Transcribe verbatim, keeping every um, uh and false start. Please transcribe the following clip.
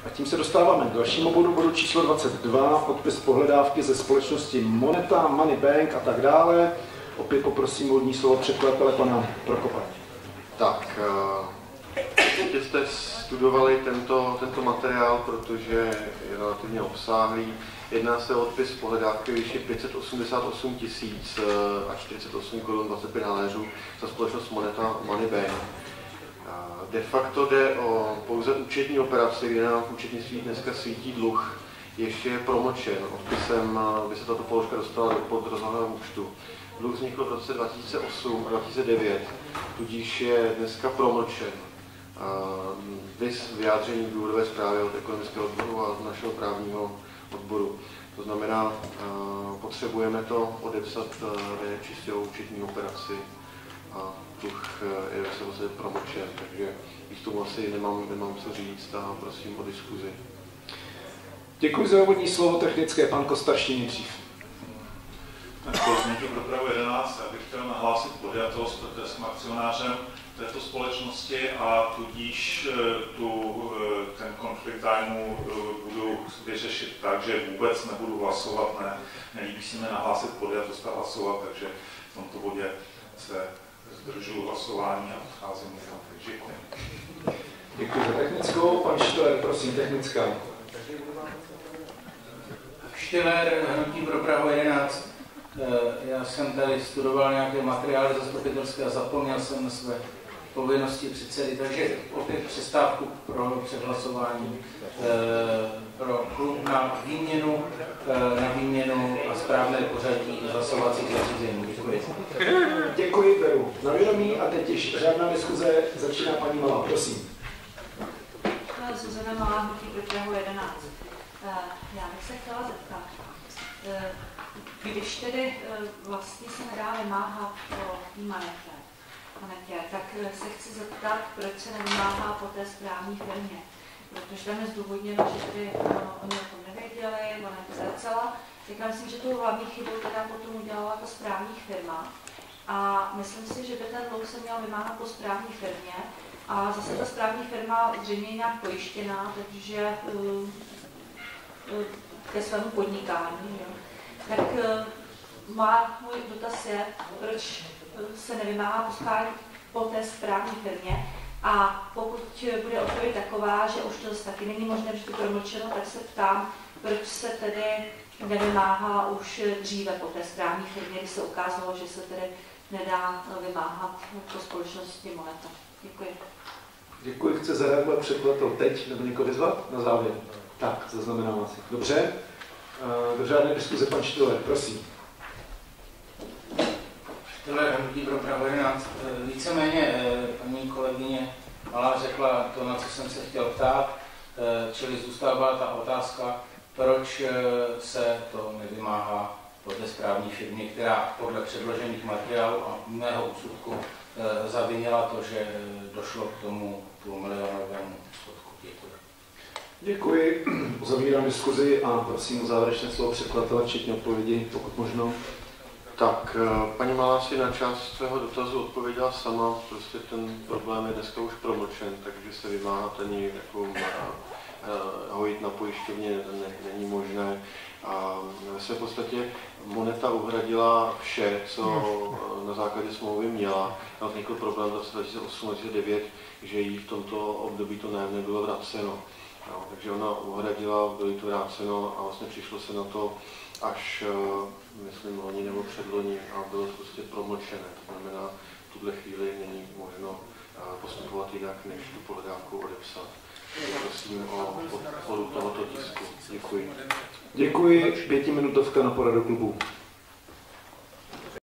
A tím se dostáváme k dalšímu bodu, bodu číslo dvacet dva, odpis pohledávky ze společnosti Moneta, Money Bank a tak dále. Opět poprosím úvodní slovo předkladatele pana Prokopa. Tak, určitě jste studovali tento, tento materiál, protože je relativně obsáhlý. Jedná se o odpis pohledávky výši pět set osmdesát osm tisíc a čtyřicet osm korun dvacet pět haléřů za společnost Moneta Money Bank. De facto jde o pouze účetní operaci, kde nám v účetnictví dneska svítí dluh, ještě je promlčen. Odpisem by se tato položka dostala pod rozhodného účtu. Dluh vznikl v roce dva tisíce osm a dva tisíce devět, tudíž je dneska promlčen. Vys vyjádření v důvodové zprávy od ekonomického odboru a od našeho právního odboru. To znamená, potřebujeme to odepsat čistě o účetní operaci a dluh je se vlastně promlčen, takže k tomu asi nemám, nemám co říct a prosím o diskuzi. Děkuji za úvodní slovo technické, pan Kostarší nejdřív. Změnky pro Prahu jedenáct, já bych chtěl nahlásit podjatost, protože jsem akcionářem této společnosti a tudíž tu, ten konflikt zájmu budu vyřešit tak, že vůbec nebudu hlasovat, ne, nelíbí se mi nahlásit podjatost a hlasovat, takže v tomto bodě se zdržuji hlasování a odcházím někam, takže děkuji. Děkuji za technickou, pan Štiller, prosím, technická. Štiller, Hnutí pro Prahu jedenáct. Já jsem tady studoval nějaké materiály zastupitelské a zapomněl jsem na své povinnosti předsedy, takže opět přestávku pro předhlasování pro klub na výměnu, na výměnu a správné pořadí hlasovacích zařízení. Děkuji. Děkuji, beru na vědomí a teď již řádná diskuze začíná paní Malá, prosím. Zuzana Malá, Hnutí pro Prahu jedenáct. Já bych se chtěla zeptat, když tedy vlastně se nedá vymáhat po manetě, tak se chci zeptat, proč se nevymáhá po té správní firmě. Protože tam je zdůvodněno, že tedy oni o tom nevěděli, ona nezracela. Tak já myslím, že tu hlavní chybu teda potom udělala ta správní firma. A myslím si, že by ten dluh se měl vymáhat po správní firmě. A zase ta správní firma zřejmě je nějak pojištěná, takže uh, uh, ke svému podnikání. Jo. Tak uh, má můj dotaz je, proč se nevymáhá po té správní firmě. A pokud bude odpověď taková, že už to zase taky není možné vždy promlčeno, tak se ptám, proč se tedy nevymáhá už dříve po té správní firmě, kdy se ukázalo, že se tedy nedá vymáhat po společnosti Moneta. Děkuji. Děkuji. Chce zareagovat předkladatel teď, nebo někoho vyzvat na závěr? Tak, zaznamenám asi. Dobře. Do žádné diskuze pan Štiller, prosím. Štiller, Hnutí pro Prahu jedenáct. Víceméně paní kolegyně Malá řekla to, na co jsem se chtěl ptát, čili zůstává ta otázka, proč se to nevymáhá po té správní firmě, která podle předložených materiálů a mého úsudku zavinila to, že došlo k tomu půlmilionovému schodku. Děkuji. Děkuji. Uzavírám diskuzi a prosím o závěrečné slovo předkladatele, včetně odpovědi, pokud možno. Tak, paní Malá si na část svého dotazu odpověděla sama, prostě ten problém je dneska už promlčen, takže se vymáhat ani jako hojit na pojišťovně ne, není možné. A se v podstatě Moneta uhradila vše, co na základě smlouvy měla. Tam vznikl problém v roce dva tisíce osm dva tisíce devět, že jí v tomto období to nájemné bylo vraceno. No, takže ona uhradila, bylo jí to vráceno a vlastně přišlo se na to až, myslím, loni nebo předloni a bylo to prostě promlčené. To znamená, v tuhle chvíli není možno postupovat jinak, než tu pohledávku odepsat. Prosím o podporu tohoto tisku. Děkuji. Děkuji. Pětiminutovka na poradu klubu.